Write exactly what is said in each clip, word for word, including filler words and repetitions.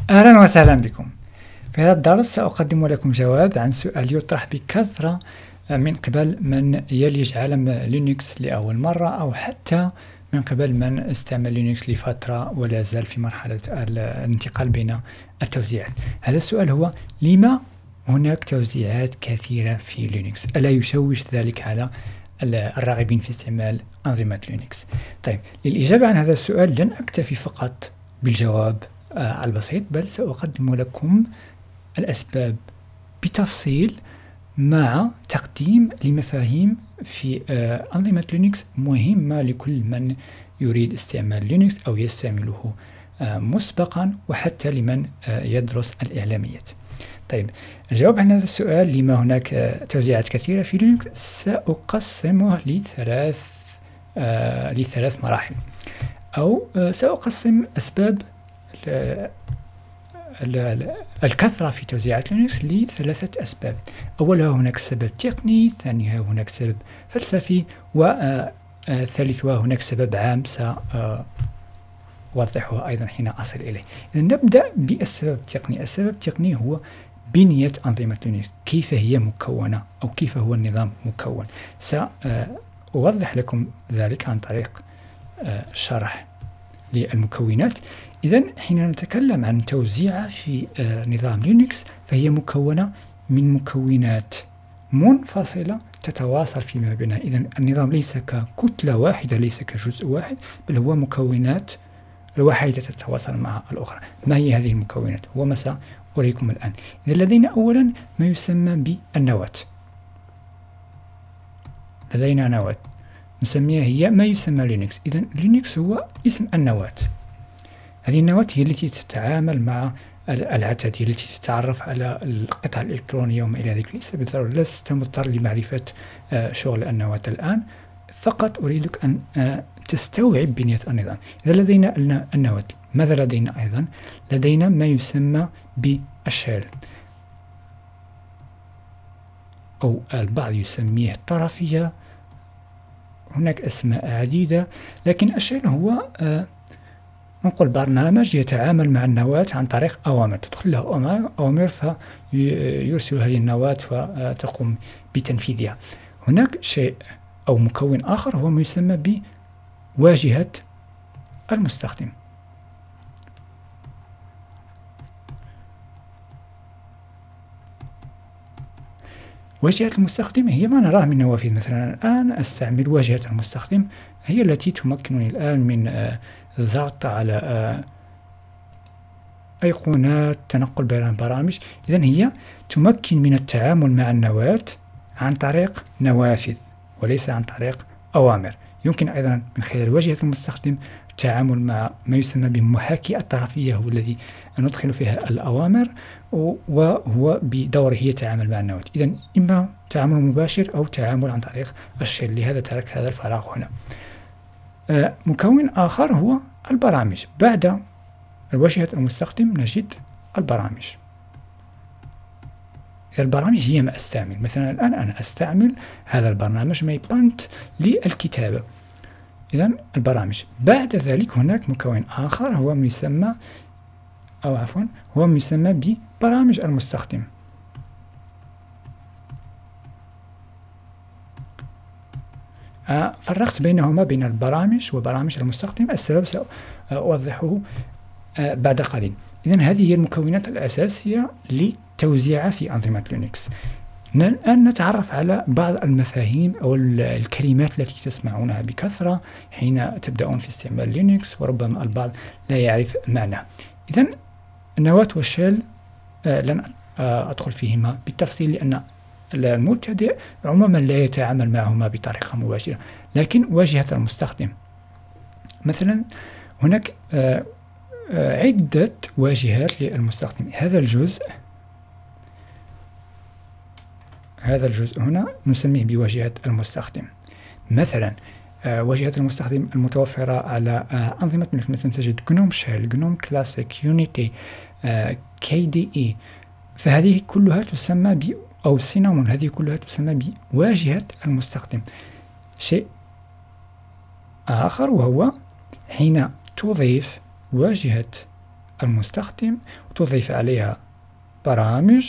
أهلا وسهلا بكم. في هذا الدرس سأقدم لكم جواب عن سؤال يطرح بكثرة من قبل من يلج عالم لينكس لأول مرة، أو حتى من قبل من استعمل لينكس لفترة ولا زال في مرحلة الانتقال بين التوزيعات. هذا السؤال هو: لما هناك توزيعات كثيرة في لينكس؟ ألا يشوش ذلك على الراغبين في استعمال أنظمة لينكس؟ طيب، للإجابة عن هذا السؤال لن أكتفي فقط بالجواب آه البسيط، بل سأقدم لكم الأسباب بتفصيل مع تقديم لمفاهيم في آه أنظمة لينكس مهمة لكل من يريد استعمال لينكس أو يستعمله آه مسبقا، وحتى لمن آه يدرس الإعلاميات. طيب، الجواب عن هذا السؤال: لما هناك آه توزيعات كثيرة في لينكس، سأقسمه لثلاث آه لثلاث مراحل، أو آه سأقسم أسباب الكثرة في توزيعات لينكس لثلاثة أسباب. أولها هناك سبب تقني، ثانيها هناك سبب فلسفي، وثالثها هناك سبب عام سأوضحه أيضا حين أصل إليه. إذا نبدأ بالسبب التقني. السبب التقني هو بنية أنظمة لينكس، كيف هي مكونة أو كيف هو النظام مكون. سأوضح لكم ذلك عن طريق شرح للمكونات. إذن حين نتكلم عن توزيعة في آه نظام لينكس، فهي مكونة من مكونات منفصلة تتواصل فيما بينها. إذن النظام ليس ككتلة واحدة، ليس كجزء واحد، بل هو مكونات الواحدة تتواصل مع الأخرى. ما هي هذه المكونات؟ هو ما سأريكم الآن. إذن لدينا أولا ما يسمى بالنواة. لدينا نواة نسميها هي ما يسمى لينكس. إذن لينكس هو اسم النواة. هذه النواة هي التي تتعامل مع العدد، هي التي تتعرف على القطع الإلكترونية وما إلى ذلك. ليس بالضرورة، لست مضطر لمعرفة آه شغل النواة الآن، فقط أريدك أن آه تستوعب بنية النظام. إذا لدينا النواة، ماذا لدينا أيضا؟ لدينا ما يسمى بالشيل، أو البعض يسميه الطرفية. هناك أسماء عديدة، لكن الشيل هو آه نقول برنامج يتعامل مع النواة عن طريق أوامر، تدخل له أوامر فيرسل هذه النواة وتقوم بتنفيذها. هناك شيء أو مكون آخر هو ما يسمى بواجهة المستخدم. واجهة المستخدم هي ما نراه من نوافذ. مثلا الآن أستعمل واجهة المستخدم، هي التي تمكنني الآن من آه الضغط على آه أيقونات، تنقل بين البرامج. إذن هي تمكن من التعامل مع النواة عن طريق نوافذ وليس عن طريق أوامر. يمكن أيضا من خلال واجهة المستخدم التعامل مع ما يسمى بمحاكي الطرفية، هو الذي ندخل فيها الأوامر، وهو بدوره يتعامل مع النواة. إذن إما تعامل مباشر أو تعامل عن طريق الشيل، لهذا تركت هذا الفراغ هنا. آه مكون آخر هو البرامج. بعد واجهة المستخدم نجد البرامج. إذا البرامج هي ما أستعمل، مثلا الآن أنا أستعمل هذا البرنامج مايبانت للكتابة. إذن البرامج. بعد ذلك هناك مكون آخر هو ما يسمى أو عفوا هو ما يسمى ببرامج المستخدم. آه فرقت بينهما، بين البرامج وبرامج المستخدم. السبب سأوضحه آه بعد قليل. إذن هذه هي المكونات الأساسية لتوزيعها في أنظمة لينكس. الآن نتعرف على بعض المفاهيم أو الكلمات التي تسمعونها بكثرة حين تبدأون في استعمال لينكس، وربما البعض لا يعرف معناها. إذن النواة والشيل آه لن آه أدخل فيهما بالتفصيل، لأن المبتدئ عموما لا يتعامل معهما بطريقة مباشرة. لكن واجهة المستخدم، مثلا هناك آه آه عدة واجهات للمستخدم. هذا الجزء هذا الجزء هنا نسميه بواجهة المستخدم. مثلا آه واجهة المستخدم المتوفرة على آه أنظمة مثلا تجد جنوم شيل، جنوم كلاسيك، يونيتي، آه كي دي إي. فهذه كلها تسمى ب أو سينامون، هذه كلها تسمى بواجهة المستخدم. شيء آخر وهو حين تضيف واجهة المستخدم وتضيف عليها برامج،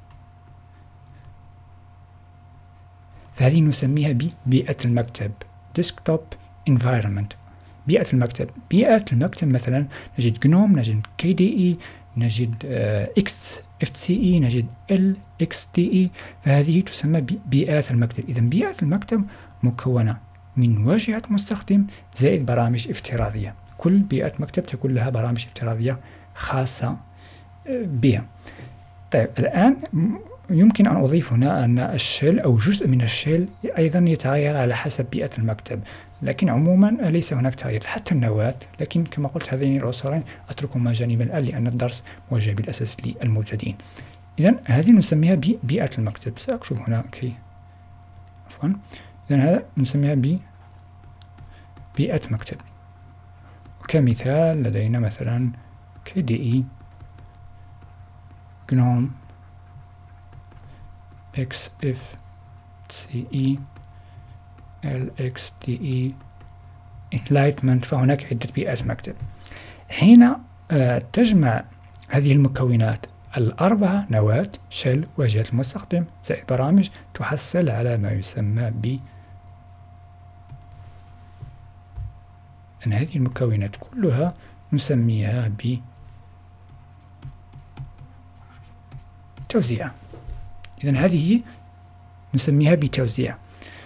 فهذه نسميها ببيئة المكتب Desktop Environment. بيئة المكتب بيئة المكتب مثلا نجد جنوم، نجد كي دي إي، نجد إكس إف سي إي، نجد إل إكس دي إي، فهذه تسمى بيئات المكتب. إذا بيئة المكتب مكونة من واجهة مستخدم زائد برامج افتراضية. كل بيئة مكتب تكون لها برامج افتراضية خاصة بها. طيب الآن يمكن أن أضيف هنا أن الشيل أو جزء من الشيل أيضا يتغير على حسب بيئة المكتب، لكن عموما ليس هناك تغيير حتى النواة. لكن كما قلت هذين العنصرين أتركهما جانبا الآن لأن الدرس موجه بالأساس للمبتدئين. إذن هذه نسميها ببيئة المكتب. سأكتب هنا كي عفوا. إذن هذا نسميها ببيئة مكتب. كمثال لدينا مثلا كي دي إي، جنوم، إكس إف سي إي، إل إكس دي إي، Enlightenment. فهناك عدة بيئات مكتب. حين آه تجمع هذه المكونات الأربعة، نواة، شيل، واجهة المستخدم، زائد برامج، تحصل على ما يسمى ب أن هذه المكونات كلها نسميها بتوزيع. إذن هذه نسميها بتوزيع.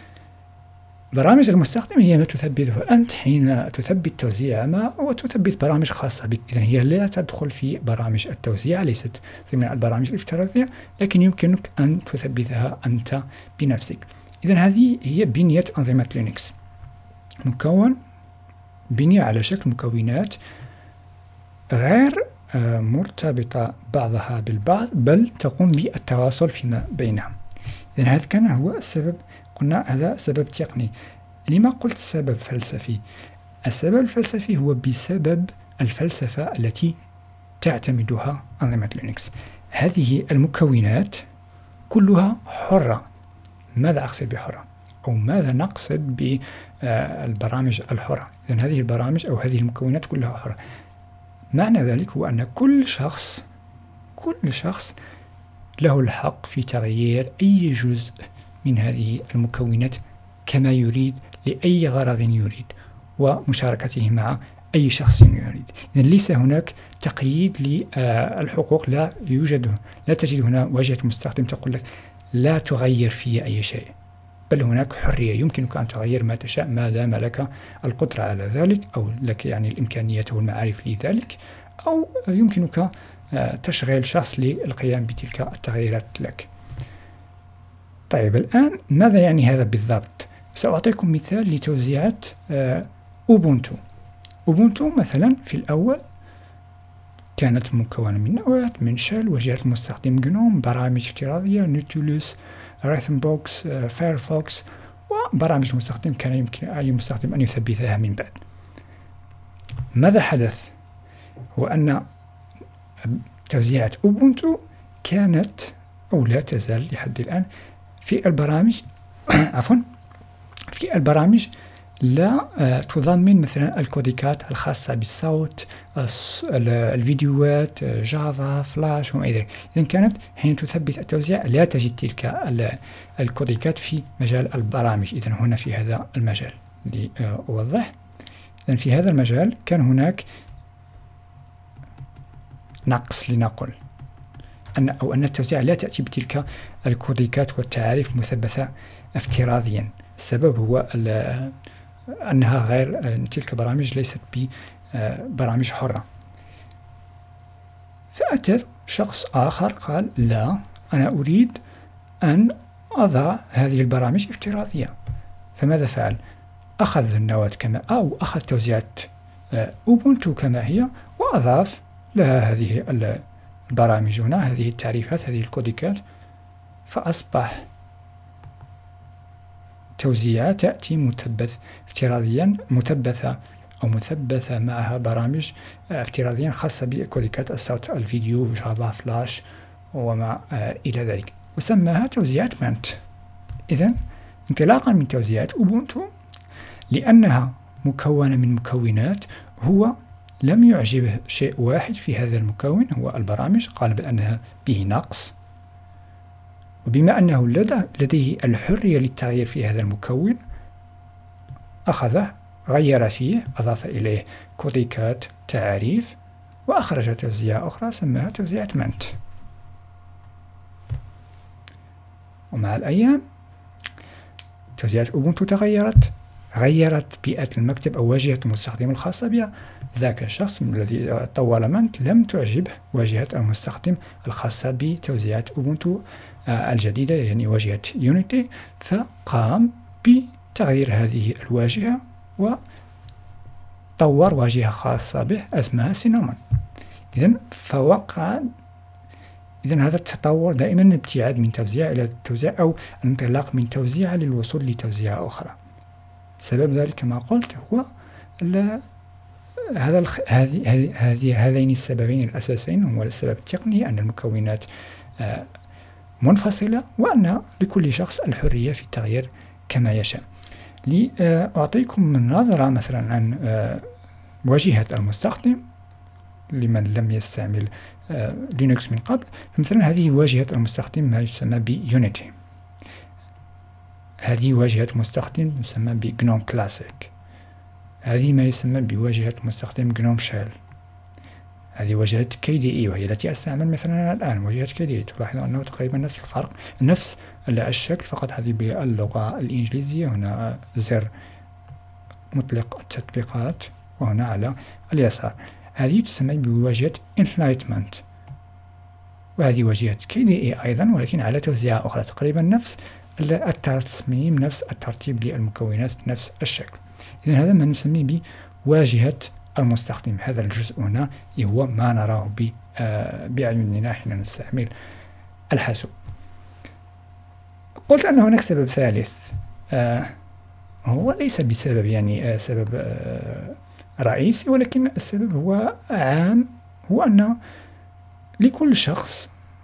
برامج المستخدم هي ما تثبته أنت حين تثبت توزيع ما وتثبت برامج خاصة بك. إذن هي لا تدخل في برامج التوزيع، ليست ضمن البرامج الافتراضية، لكن يمكنك أن تثبتها أنت بنفسك. إذن هذه هي بنية أنظمة لينكس، مكون بنية على شكل مكونات غير مرتبطة بعضها بالبعض، بل تقوم بالتواصل فيما بينها. إذن هذا كان هو السبب، قلنا هذا سبب تقني. لما قلت سبب فلسفي؟ السبب الفلسفي هو بسبب الفلسفة التي تعتمدها أنظمة لينكس. هذه المكونات كلها حرة. ماذا أقصد بحرة؟ أو ماذا نقصد بالبرامج الحرة؟ إذن هذه البرامج أو هذه المكونات كلها حرة. معنى ذلك هو أن كل شخص كل شخص له الحق في تغيير أي جزء من هذه المكونات كما يريد لأي غرض يريد، ومشاركته مع أي شخص يريد. إذن ليس هناك تقييد للحقوق، لا يوجد لا تجد هنا واجهة مستخدم تقول لك لا تغير في أي شيء، بل هناك حرية، يمكنك أن تغير ما تشاء ما دام لك القدرة على ذلك، أو لك يعني الإمكانية والمعارف لذلك، أو يمكنك تشغيل شخص للقيام بتلك التغييرات لك. طيب الآن ماذا يعني هذا بالضبط؟ سأعطيكم مثال لتوزيعة أوبونتو. أوبونتو مثلا في الأول كانت مكونة من نواة، من شيل، واجهة المستخدم جنوم، برامج افتراضية، نوتولوس، رايثم بوكس، فايرفوكس، وبرامج مستخدم كان يمكن أي مستخدم أن يثبتها من بعد. ماذا حدث؟ هو أن توزيعة أوبونتو كانت أو لا تزال لحد الآن في البرامج عفوا في البرامج لا تضمن مثلا الكوديكات الخاصة بالصوت، الفيديوهات، جافا، فلاش وما إلى ذلك. إذن كانت حين تثبت التوزيع لا تجد تلك الكوديكات في مجال البرامج. إذن هنا في هذا المجال لأوضح، إذن في هذا المجال كان هناك نقص، لنقل أن أو أن التوزيع لا تأتي بتلك الكوديكات والتعاريف مثبتة افتراضيا. السبب هو أنها غير تلك البرامج ليست ببرامج حرة. فأتى شخص آخر قال لا، أنا أريد أن أضع هذه البرامج افتراضية. فماذا فعل؟ أخذ النواة كما أو أخذ توزيعة أوبونتو كما هي وأضاف لها هذه البرامج هنا، هذه التعريفات، هذه الكوديكات، فأصبح توزيعة تأتي مثبت افتراضيا، مثبتة أو مثبتة معها برامج افتراضيا خاصة بكوديكات الصوت، الفيديو، جافا، فلاش وما إلى ذلك، وسماها توزيعة مانت. إذن انطلاقا من توزيعة أوبونتو، لأنها مكونة من مكونات، هو لم يعجبه شيء واحد في هذا المكون هو البرامج، قال بأنها به نقص، وبما أنه لديه الحرية للتغيير في هذا المكون أخذه غير فيه، أضاف إليه كوديكات تعاريف، وأخرج توزيعة أخرى سماها توزيعة مانت. ومع الأيام توزيعة أوبونتو تغيرت، غيرت بيئة المكتب أو واجهة المستخدم الخاصة بها. ذاك الشخص الذي طور مانت لم تعجبه واجهة المستخدم الخاصة بتوزيعة أوبونتو الجديدة، يعني واجهة يونيتي، فقام بتغيير هذه الواجهة وطور واجهة خاصة به اسمها سينامون. إذن فوقع إذن هذا التطور دائما الابتعاد من توزيع إلى توزيع أو الانطلاق من توزيع للوصول لتوزيع أخرى. سبب ذلك كما قلت هو هذا الخ... هذه هذه هذين السببين الأساسيين، هو السبب التقني أن المكونات آه منفصلة، وأن لكل شخص الحرية في التغيير كما يشاء. لأعطيكم نظرة مثلا عن آه واجهة المستخدم لمن لم يستعمل آه لينكس من قبل. فمثلا هذه واجهة المستخدم ما يسمى بيونيتي، هذه واجهة مستخدم يسمى بجنوم كلاسيك، هذه ما يسمى بواجهة مستخدم جنوم شيل، هذه واجهة كي دي إي وهي التي أستعمل مثلا الآن واجهة كي دي إي. تلاحظون أنه تقريبا نفس الفرق، نفس الشكل، فقط هذه باللغة الإنجليزية. هنا زر مطلق التطبيقات وهنا على اليسار. هذه تسمى بواجهة Enlightenment، وهذه واجهة كي دي إي أيضا ولكن على توزيعة أخرى، تقريبا نفس التصميم، نفس الترتيب للمكونات، نفس الشكل. إذن هذا ما نسميه بواجهة المستخدم. هذا الجزء هنا هو ما نراه بأعيننا حين نستعمل الحاسوب. قلت أن هناك سبب ثالث، آه هو ليس بسبب يعني آه سبب آه رئيسي، ولكن السبب هو عام، هو أن لكل شخص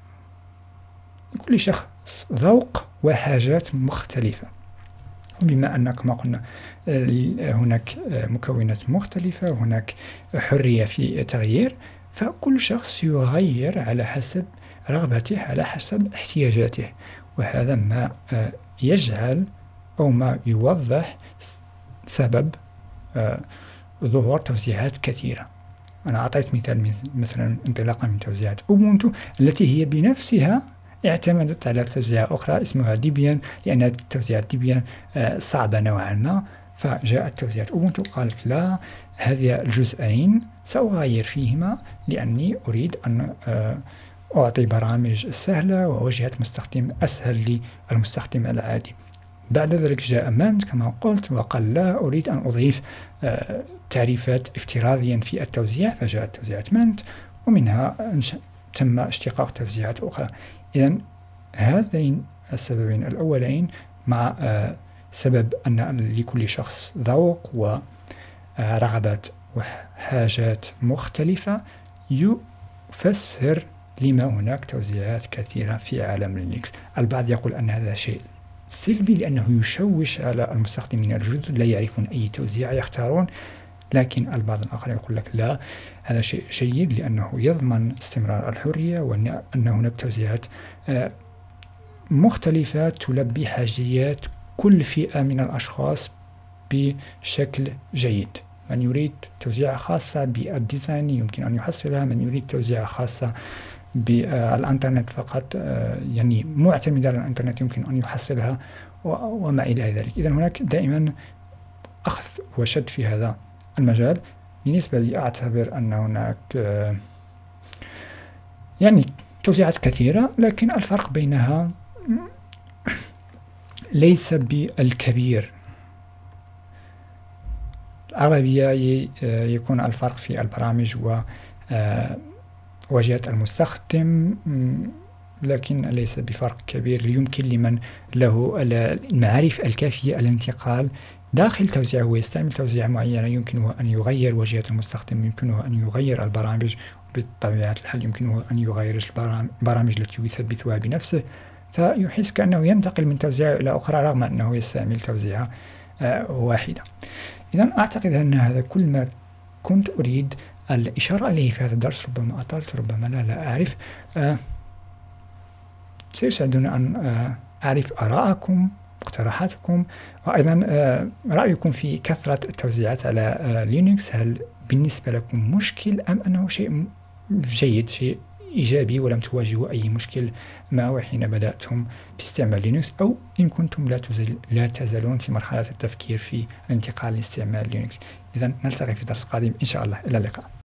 لكل شخص ذوق وحاجات مختلفة. وبما أن كما قلنا هناك مكونات مختلفة وهناك حرية في التغيير، فكل شخص يغير على حسب رغبته، على حسب احتياجاته، وهذا ما يجعل أو ما يوضح سبب ظهور توزيعات كثيرة. أنا أعطيت مثال مثلا انطلاقا من توزيعات أوبونتو التي هي بنفسها اعتمدت على توزيعة أخرى اسمها ديبيان، لأن توزيعة ديبيان صعبة نوعا ما، فجاءت توزيعة أوبونتو قالت لا، هذه الجزئين سأغير فيهما لأني أريد أن أعطي برامج سهلة وواجهة مستخدم أسهل للمستخدم العادي. بعد ذلك جاء مانت كما قلت وقال لا، أريد أن أضيف تعريفات افتراضيا في التوزيع، فجاءت توزيعة مانت، ومنها تم اشتقاق توزيعات أخرى. إذن هذين السببين الأولين مع سبب أن لكل شخص ذوق ورغبات وحاجات مختلفة يفسر لما هناك توزيعات كثيرة في عالم لينكس. البعض يقول أن هذا شيء سلبي لأنه يشوش على المستخدمين الجدد، لا يعرفون أي توزيع يختارون، لكن البعض الآخر يقول لك لا، هذا شيء جيد لأنه يضمن استمرار الحرية، وأن هناك توزيعات مختلفة تلبي حاجيات كل فئة من الأشخاص بشكل جيد. من يريد توزيعة خاصة بالديزاين يمكن أن يحصلها، من يريد توزيعة خاصة بالإنترنت فقط يعني معتمدة على الإنترنت يمكن أن يحصلها، وما إلى ذلك. إذن هناك دائما أخذ وشد في هذا المجال. بالنسبة لي أعتبر أن هناك يعني توزيعات كثيرة، لكن الفرق بينها ليس بالكبير. الأغلبية يكون الفرق في البرامج وواجهة المستخدم، لكن ليس بفرق كبير. يمكن لمن له المعارف الكافية الانتقال داخل توزيع ويستعمل توزيع معينة، يمكنه أن يغير واجهة المستخدم، يمكنه أن يغير البرامج، بطبيعة الحال يمكنه أن يغير البرامج التي يثبتها بنفسه، فيحس كأنه ينتقل من توزيع إلى أخرى رغم أنه يستعمل توزيعة واحدة. إذن أعتقد أن هذا كل ما كنت أريد الإشارة إليه في هذا الدرس. ربما أطلت ربما لا لا أعرف. آه سيسعدني أن آه أعرف آراءكم، مقترحاتكم، وأيضا آه رأيكم في كثرة التوزيعات على آه لينكس. هل بالنسبة لكم مشكل أم أنه شيء جيد، شيء إيجابي ولم تواجهوا أي مشكل معه حين بدأتم في استعمال لينكس، أو إن كنتم لا, تزل لا تزالون في مرحلة التفكير في الانتقال لاستعمال لينكس. إذا نلتقي في درس قادم إن شاء الله. إلى اللقاء.